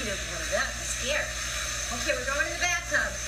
She doesn't want to bet. I'm scared. Okay, we're going to the bathtub.